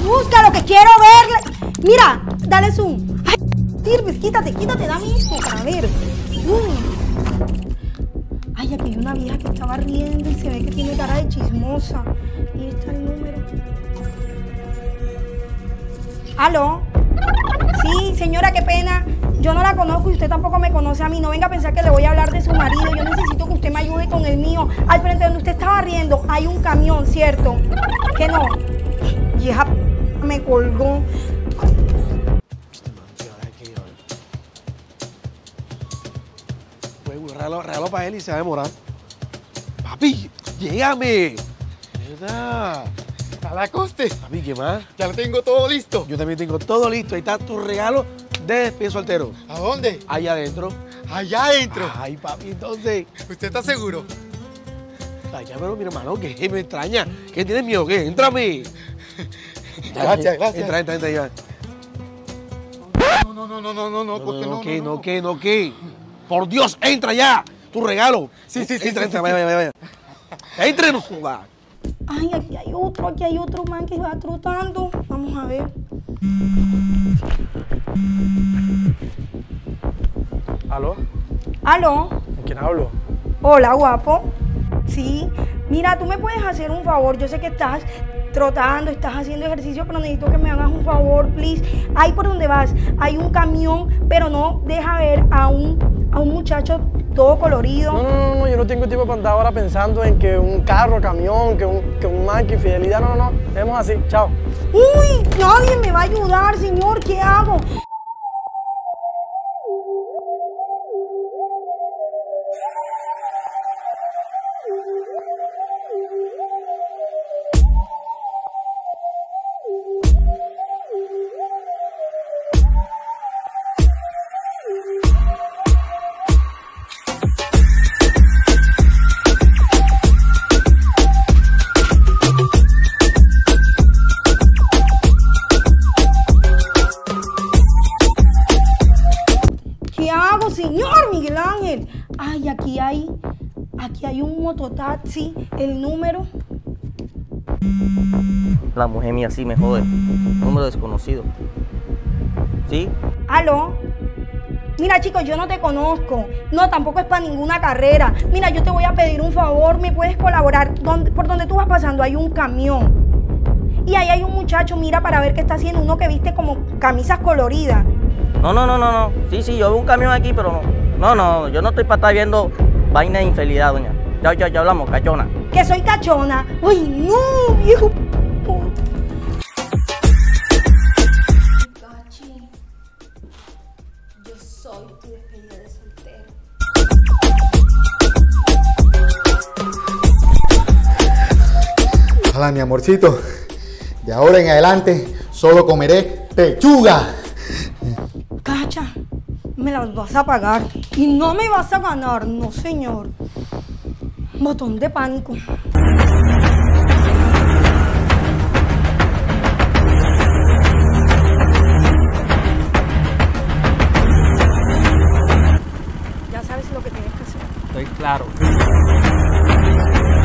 búscalo, que quiero verle. Mira, dale zoom. Ay, sirves, quítate, dame esto para ver. Ay, aquí hay una vieja que estaba riendo y se ve que tiene cara de chismosa. Y está el número. ¿Aló? Sí, señora, qué pena. Yo no la conozco y usted tampoco me conoce a mí. No venga a pensar que le voy a hablar de su marido. Yo necesito que usted me ayude con el mío. Al frente donde usted estaba riendo hay un camión, ¿cierto? ¿Que no? Vieja, me colgó. Regalo para él y se va a demorar. Papi, llégame. ¿Verdad? A la coste. Papi, ¿qué más? Ya lo tengo todo listo. Yo también tengo todo listo. Ahí está tu regalo de despide soltero. ¿A dónde? Allá adentro. Allá adentro. Ay, papi, entonces. ¿Usted está seguro? Allá, pero mi hermano, que me extraña. ¿Qué tienes miedo? ¿Qué? Éntrame. Gracias, gracias. Entra, ya. No, porque no. ¿Qué? Por Dios, entra ya. Tu regalo. Sí. Entra, vaya. Entren. Ay, aquí hay otro man que va trotando. Vamos a ver. ¿Aló? ¿Aló? ¿Con quién hablo? Hola, guapo. Sí. Mira, tú me puedes hacer un favor. Yo sé que estás trotando, estás haciendo ejercicio, pero necesito que me hagas un favor, please. Ahí por donde vas hay un camión, pero no deja ver a un muchacho todo colorido. No, yo no tengo tiempo para andar ahora pensando en que un carro, camión, que un man, que infidelidad. No. Vemos así, chao. Uy, nadie me va a ayudar, señor. ¿Qué hago? Señor Miguel Ángel, ay, aquí hay un mototaxi, el número. La mujer mía sí me jode, número desconocido. ¿Sí? ¿Aló? Mira, chicos, yo no te conozco, no, tampoco es para ninguna carrera. Mira, yo te voy a pedir un favor, ¿me puedes colaborar? Por donde tú vas pasando hay un camión y ahí hay un muchacho, mira para ver qué está haciendo, uno que viste como camisas coloridas. No. Sí, yo veo un camión aquí, pero no, yo no estoy para estar viendo vaina de infidelidad, doña. Ya hablamos, cachona. ¿Que soy cachona? ¡Uy, no, viejo! Cachi, yo soy tu despedida de soltero. Hola, mi amorcito. De ahora en adelante solo comeré pechuga. Cacha, me las vas a pagar y no me vas a ganar, no señor. Botón de pánico. Ya sabes lo que tienes que hacer. Estoy claro.